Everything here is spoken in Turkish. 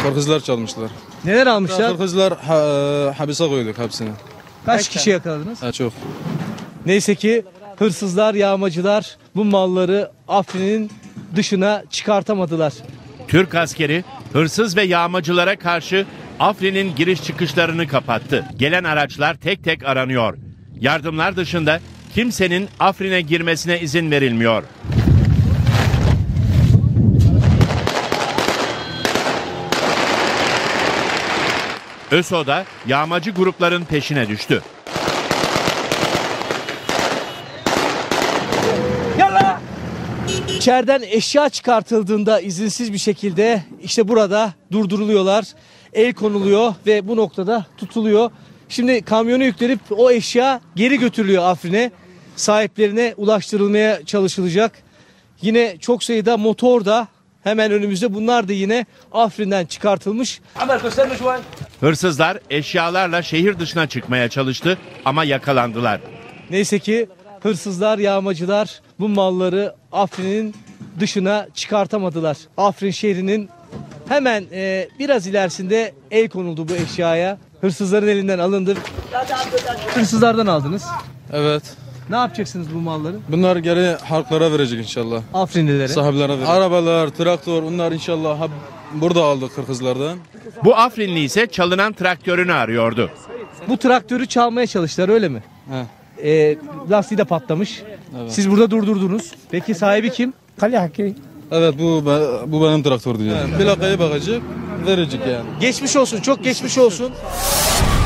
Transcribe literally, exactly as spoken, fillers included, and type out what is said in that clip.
Kırgızlar çalmışlar. Neler almışlar? Kırgızlar ha, hapise koyduk hepsini. Kaç kişi yakaladınız? Ha, çok. Neyse ki hırsızlar, yağmacılar bu malları Afrin'in dışına çıkartamadılar. Türk askeri hırsız ve yağmacılara karşı Afrin'in giriş çıkışlarını kapattı. Gelen araçlar tek tek aranıyor. Yardımlar dışında kimsenin Afrin'e girmesine izin verilmiyor. ÖSO da yağmacı grupların peşine düştü. İçeriden eşya çıkartıldığında izinsiz bir şekilde işte burada durduruluyorlar. El konuluyor ve bu noktada tutuluyor. Şimdi kamyona yüklenip o eşya geri götürülüyor Afrin'e. Sahiplerine ulaştırılmaya çalışılacak. Yine çok sayıda motor da hemen önümüzde, bunlar da yine Afrin'den çıkartılmış. Hırsızlar eşyalarla şehir dışına çıkmaya çalıştı ama yakalandılar. Neyse ki hırsızlar, yağmacılar bu malları Afrin'in dışına çıkartamadılar. Afrin şehrinin hemen e, biraz ilerisinde el konuldu bu eşyaya. Hırsızların elinden alındı. Hırsızlardan aldınız. Evet. Ne yapacaksınız bu malları? Bunlar geri halklara verecek inşallah. Afrinlilere. Sahiplere verecek. Arabalar, traktör, bunlar inşallah burada aldık Kırgızlardan. Bu Afrinli ise çalınan traktörünü arıyordu. Bu traktörü çalmaya çalıştılar, öyle mi? He. E, lastiği de patlamış. Evet. Siz burada durdurdunuz. Peki sahibi kim? Evet, bu bu benim traktördü yani. Plakaya bakacak, verecek yani. Geçmiş olsun, çok geçmiş olsun.